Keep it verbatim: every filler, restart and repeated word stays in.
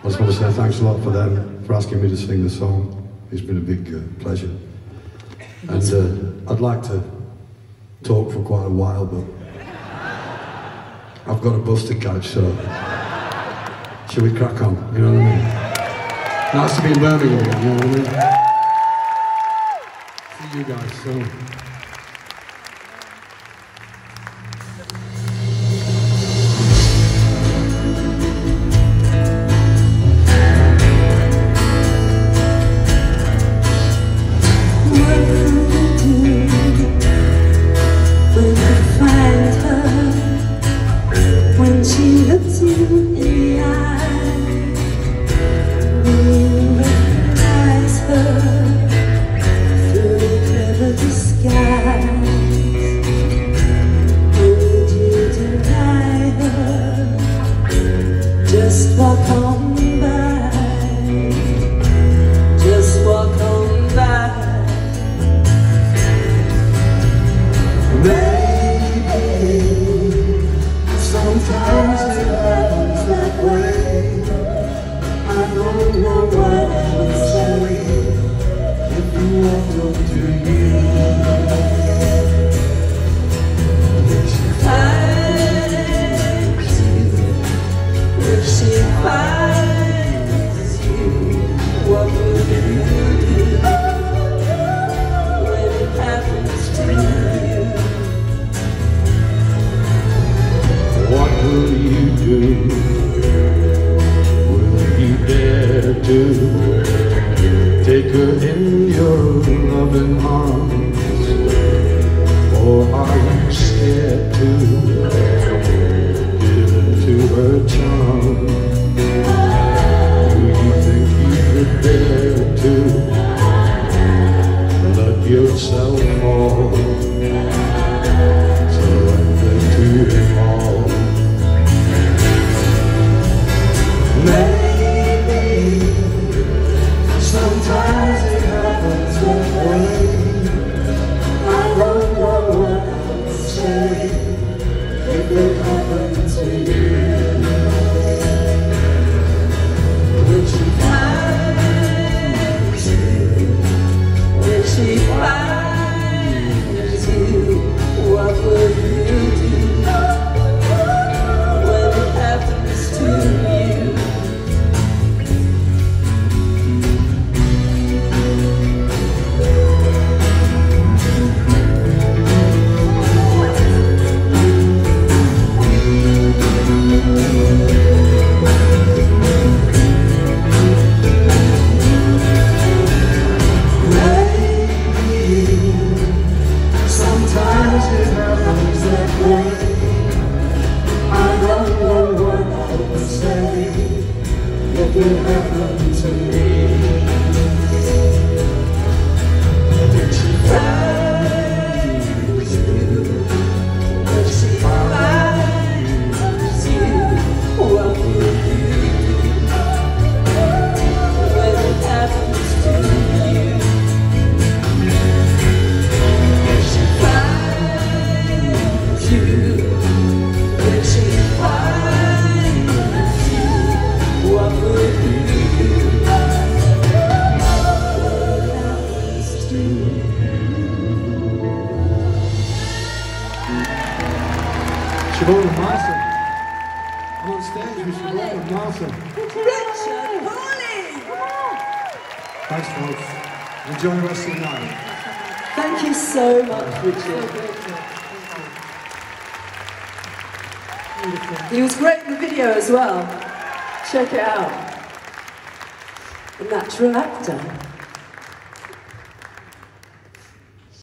I just want to say thanks a lot for them, for asking me to sing the song. It's been a big uh, pleasure. And uh, I'd like to talk for quite a while, but I've got a bus to catch, so shall we crack on, you know what I mean? Nice to be in Birmingham again, you know what I mean? See you guys soon. Take her in your loving arms, or are you scared to give into her charm? Do you think you could dare to let yourself fall, surrender to him all? Sometimes it happens that way. I don't know what I would say if it happened to you. When she finds you, when she finds you, what will you do when it happens to you? Sometimes it happens that way. I don't know what I would say if it happened to me. When she finds you, when she finds you, what will you do when it happens to you? Martin. I'm on stage with Siobhan and Martin. Richard Hawley! Thanks, folks. Enjoy the rest of the night. Thank you so much, Richard. He was great in the video as well. Check it out. A natural actor.